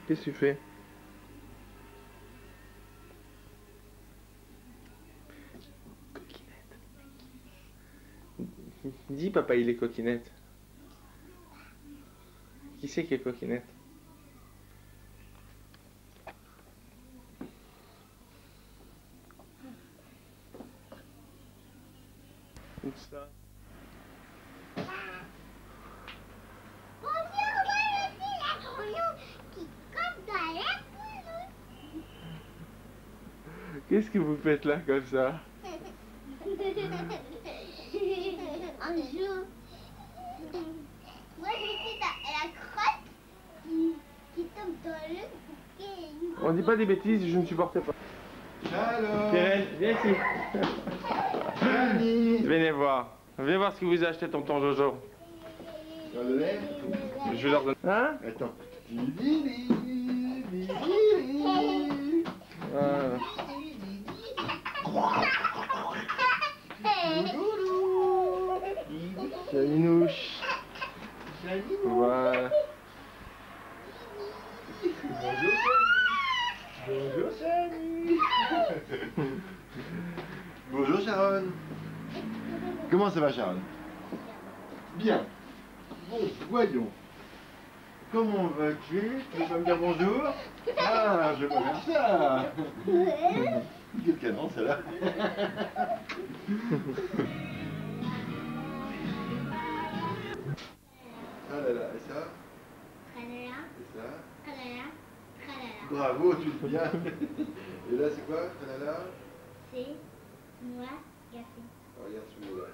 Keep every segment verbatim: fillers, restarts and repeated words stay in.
Qu'est-ce que tu fais? Coquinette. Dis papa, il est coquinette. Qui c'est qui est coquinette? Où ça? Qu'est-ce que vous faites là comme ça? Un jour, moi je suis dans la crotte qui, qui tombe dans le... On dit pas des bêtises, je ne supportais pas. Shalom. Thérèse, viens ici. Annie. Venez voir. Viens voir ce que vous a acheté tonton Jojo. Tu vas le lait? Je vais leur donner. Hein? Attends. Voilà. Chaminouche. Voilà. Bonjour Samy. Bonjour Samy. Bonjour Sharon. Comment ça va Sharon? Bien. Bon, voyons. Comment vas-tu? Tu veux pas me dire bonjour? Ah, je vais pas faire ça. Quel canon celle-là. Ah là là, et ça? Tralala, Et ça? tralala, tralala. Bravo, tu le bien. Et là, c'est quoi? Tralala? C'est moi, gâté. Oh, regarde celui-là.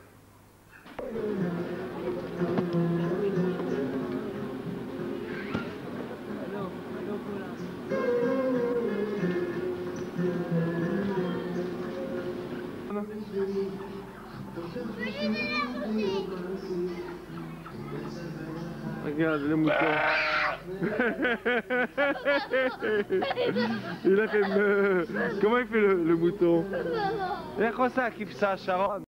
Regarde le mouton. Il a fait me... Comment il fait le, le mouton? Et comme ça, kiffe ça, Sharon.